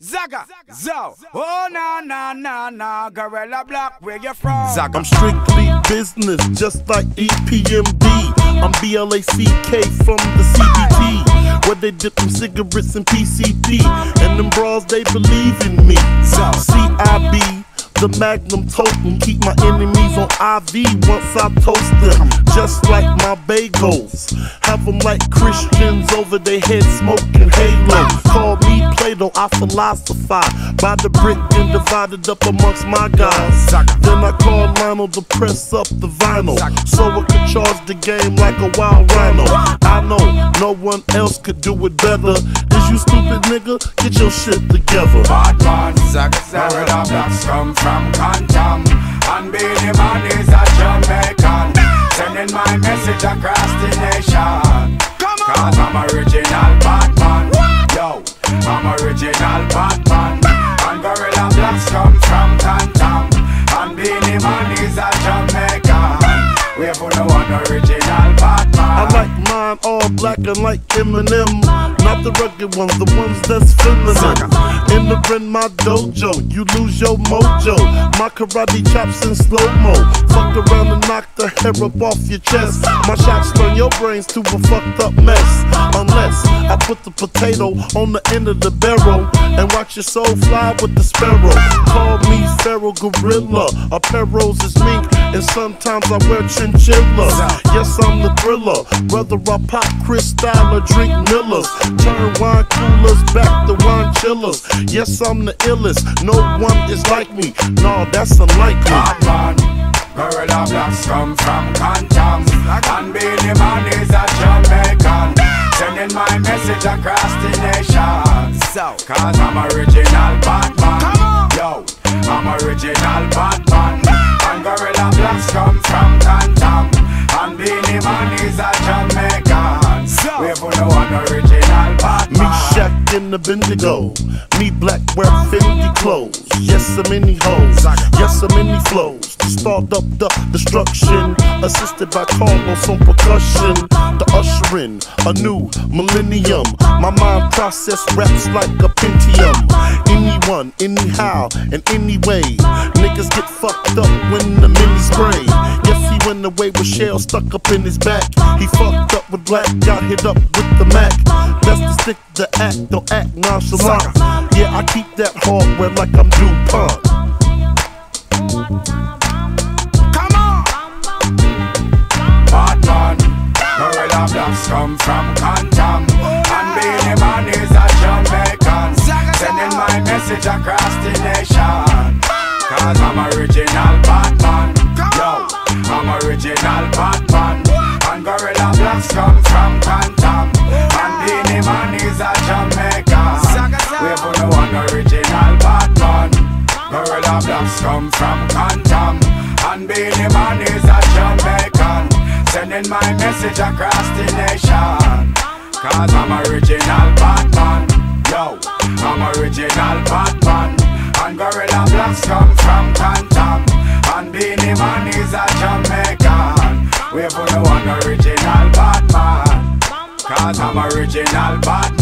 Zaga, Zo, oh na, Gorilla Black, where you from? Zaga. I'm strictly business, just like EPMD. I'm BLACK from the CBT, where they dip them cigarettes in PCP, and them bras they believe in me. CIB, the Magnum totem, keep my enemies on IV once I toast them. Just like my bagels, have them like Christians over their head smoking halo. Call me Plato, I philosophize by the brick and divided up amongst my guys. Then I call Lionel to press up the vinyl, so I can charge the game like a wild rhino. I know no one else could do it better. Is you stupid nigga? Get your shit together. Bad man, Gorilla Blacks come from Canton, and Beenie Man is a Jamaican, sending my message across the nation. Cause I'm original Batman. Yo, I'm original Batman. And Gorilla Blacks come from Canton, and Beenie Man is a Jamaican. We have no one original Batman. I like mine all black and like Eminem, not the rugged ones, the ones that's feminine. Entering my dojo, you lose your mojo. My karate chops in slow-mo, fuck around and knock the hair up off your chest. My shots turn your brains to a fucked up mess, unless I put the potato on the end of the barrel and watch your soul fly with the sparrow. Call me Feral Gorilla, apparels is mink, and sometimes I wear chinchillas. Yes, I'm the thriller, whether I pop Cristal or drink Millers, turn wine coolers back to wine chillers. Yes, I'm the illest, no one is like me. No, that's unlikely. Batman, Gorilla Blacks come from Canton, and Beenie Man is a Jamaican, sending my message across the nation. Cause I'm original Batman. Yo, I'm original Batman. And Gorilla Blacks come from Canton, and Beenie Man is a Jamaican. We have no one original Batman. Me Shaq in the Bendigo, me black wear Fendi clothes. Yes, I'm many hoes, yes, I'm many flows. Start up the destruction, assisted by Carlos on percussion. The ushering a new millennium. My mind process raps like a Pentium. Anyone, anyhow, and anyway, niggas get fucked up when the mini spray. Yes, he went away with shell stuck up in his back. He fucked up with black, got hit up with the Mac. Best to stick to act, don't act nonchalant. Yeah, I keep that hardware like I'm DuPont. Batman, Gorilla Blacks come from Canton, and Beenie Man is a Jamaican, sending my message across the nation. Cause I'm original Batman. Yo, I'm original Batman. And Gorilla Blacks come from Canton, and Beenie Man is a Jamaican. We have no one original Batman. Gorilla Blacks come from Canton, and Beenie Man is a Jamaican, sending my message across the nation. Cause I'm original Batman. Yo, I'm original Batman. And Gorilla Blacks come from Canton, and Beenie Man is a Jamaican. We have no one original Batman. Cause I'm original Batman.